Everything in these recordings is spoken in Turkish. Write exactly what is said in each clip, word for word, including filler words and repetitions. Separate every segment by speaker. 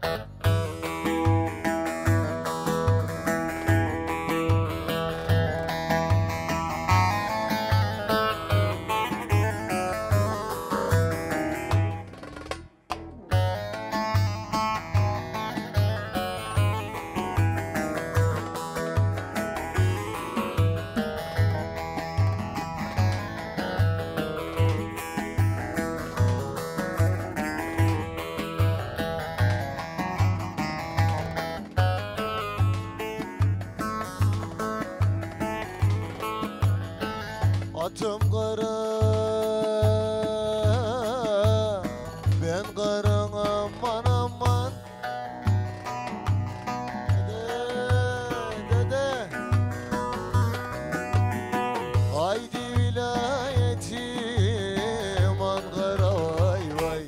Speaker 1: Atım kara, ben kara aman aman. Dede, dede, haydi vilayetim Ankara vay vay.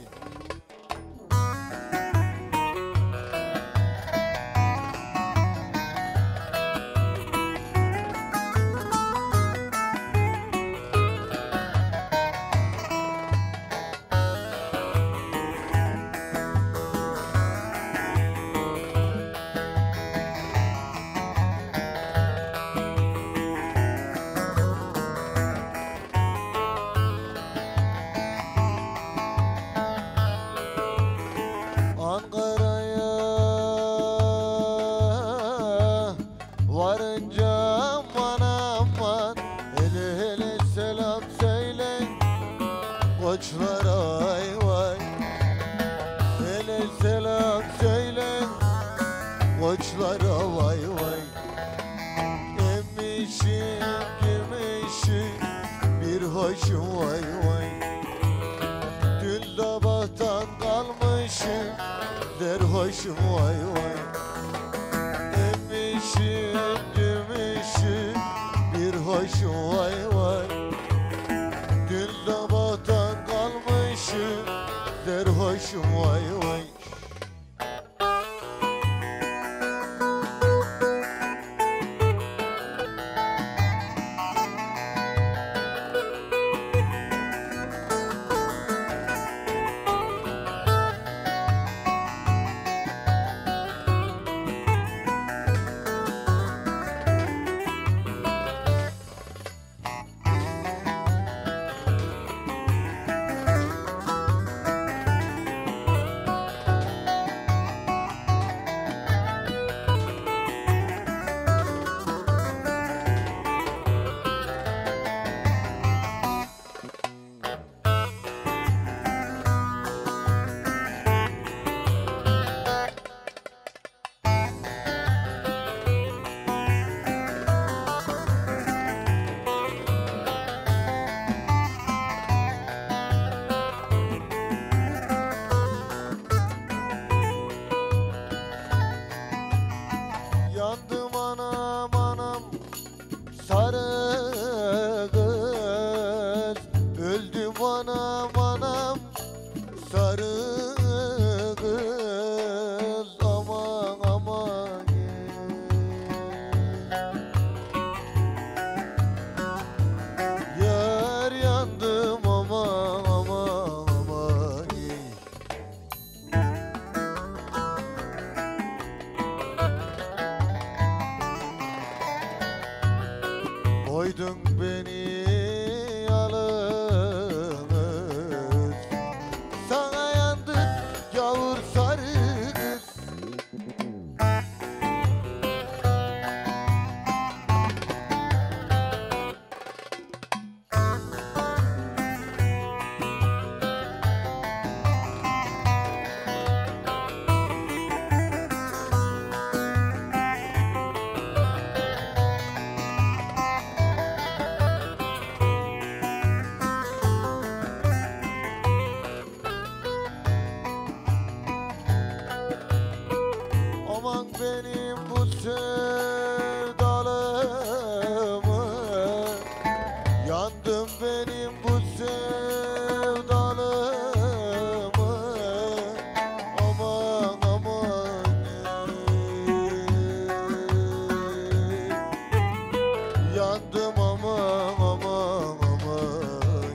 Speaker 1: Ankara'ya varınca aman aman, hele hele selam söyle koçlara vay vay. Hele selam söyle koçlara vay vay. Emmişim gümüşüm bir hoşum vay vay. Dün sabahtan kalmışım derhoşum vay vay. Emmişim gümüşüm bir hoşum vay vay. Dün sabahtan kalmışım derhoşum vay vay. Yandım anam anam sarı kız, öldüm anam anam sarı kız, aman aman. Yar yandım aman aman aman. Koydun beni yalnız, sana yandık yavur sarı kız. Aman benim bu sevdalımı, yandım benim bu sevdalımı, aman aman. Yandım aman aman aman.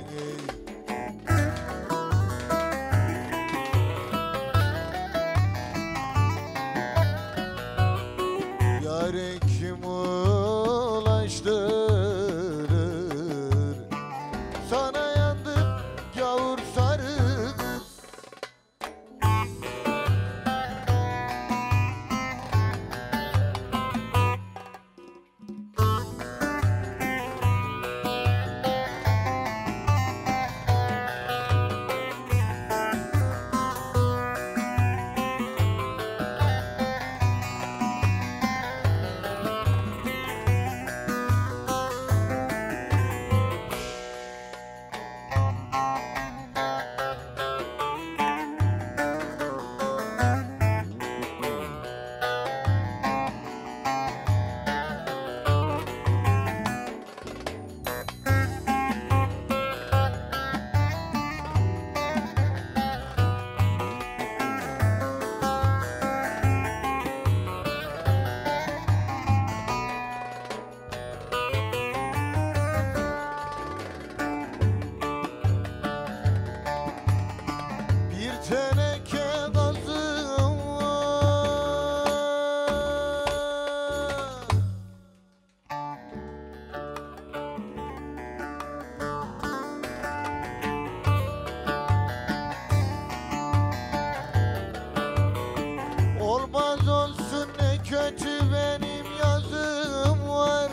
Speaker 1: olmaz olsun ne kötü benim yazım var.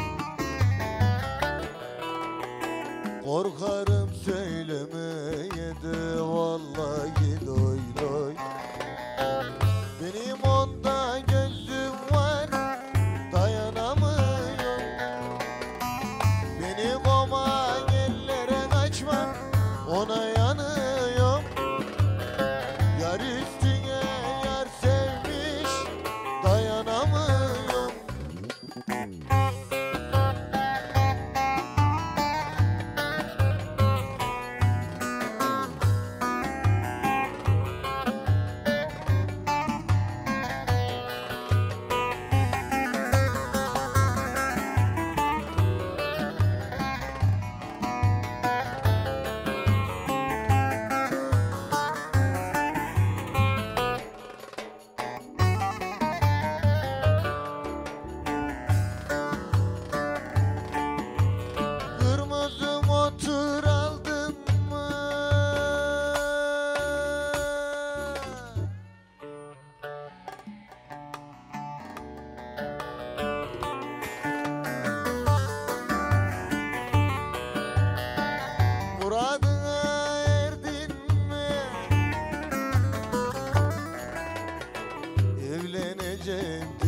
Speaker 1: Korkarım söylemeye de vallahi doy doy. Benim onda gözüm var, dayanamıyorum. Beni koman ellere kaçma, ona yanıyorum. Yar üstüne yar sevmiş, dayanamıyorum. Kırmızı motor aldın mı? Muradına erdin mi? Evleneceğim